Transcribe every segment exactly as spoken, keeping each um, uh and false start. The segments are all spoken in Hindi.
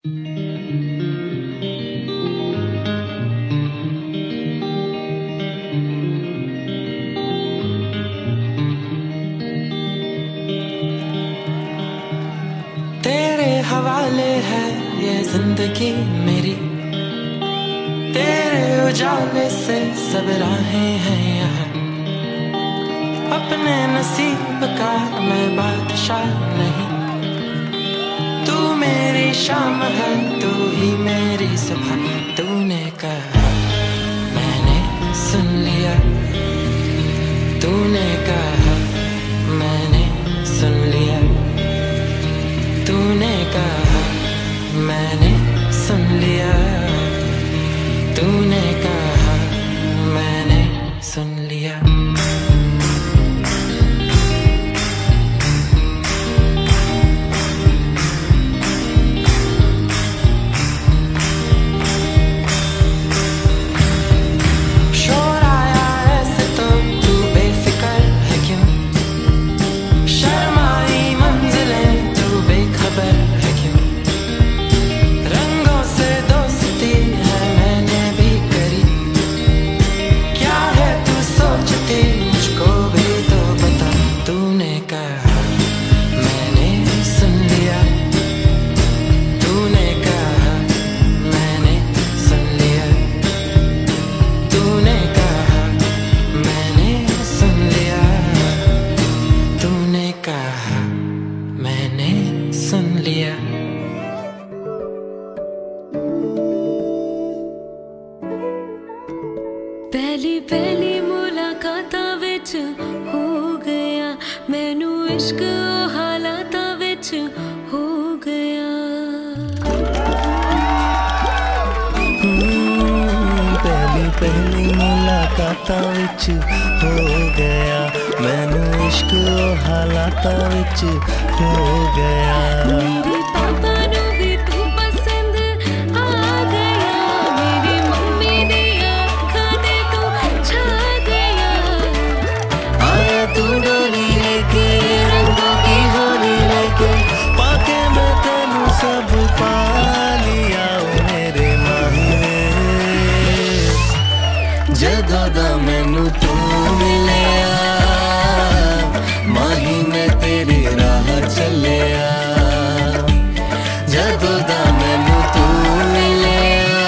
तेरे हवाले है ये जिंदगी मेरी, तेरे उजाले से सब राहें हैं यहाँ। अपने नसीब का मैं बादशाह नहीं, तू मेरी शाम है, तू ही मेरी सुबह। तूने कहा मैंने सुन लिया, तूने कहा मैंने सुन लिया, तूने कहा मैंने सुन लिया, तूने कहा मैंने सुन लिया। शोर आया ऐसे तो तू बेफिक्र है क्यों, शर्माई मंजिलें तू बेखबर है क्यों। रंगों से दोस्ती है मैंने भी करी, क्या है तू सोचती मुझको भी तो बता। तूने कहा मैंने सुन लिया, तूने कहा मैंने सुन लिया, तूने कहा मैंने सुन लिया, तूने कहा मैंने सुन लिया। पहली पहली मुलाकातां विच हो गया, मैनू इश्क हालातां विच हो गया। पहली पहली मुलाकातां विच हो गया, मैनू इश्क हालातां विच हो गया। मेरे पापा नू भी तू पसंद आ गया, मेरी मम्मी दी आँखां ते तू छा गया। आया तू डोली लेके रंगों की होली लेके, पाके मैं तेनू सब पा लिया ओ मेरे माहिए। जदों दा मैनू तू मिलिया, माही मैं तेरी राह चलिया। जदों दा मैनू तू मिलिया,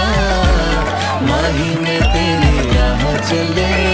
माही मैं तेरी राह चलिया।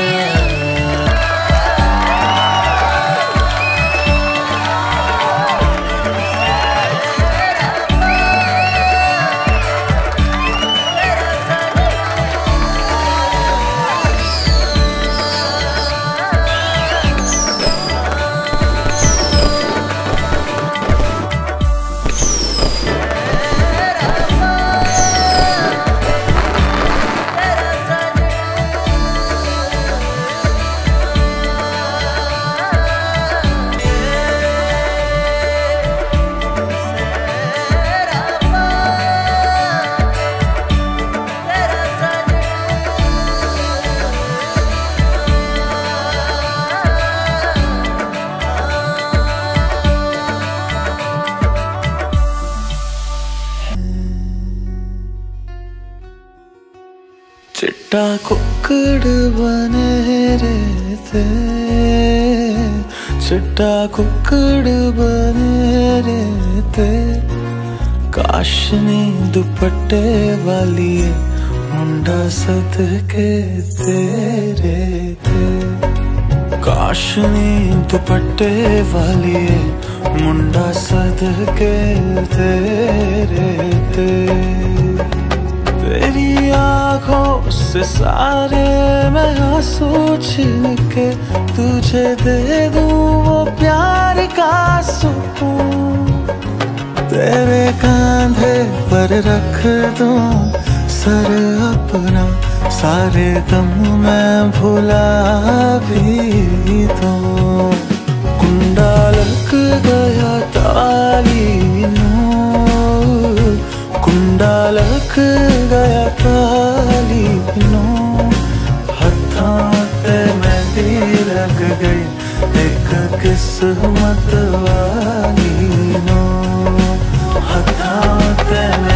चिट्टा कुक्कड़ बने रहते, चिट्टा कुक्कड़ बने रहते। काशनी दुपट्टे वाली मुंडा सदके तेरे थे। काशनी दुपट्टे वाली मुंडा सदके तेरे थे। तेरी आँखों से सारे मैं आंसू छीन के तुझे दे दूं वो प्यार का सुकून। तेरे कांधे पर रख दूं सर अपना, सारे गम मैं भुला भी दूं। कुंडा लग गया ताली नू, कुंडा लग गया ताली नू। हत्थां ते मेहंदी लग गई एक किस्मत वाली नू। हत्थां तेनू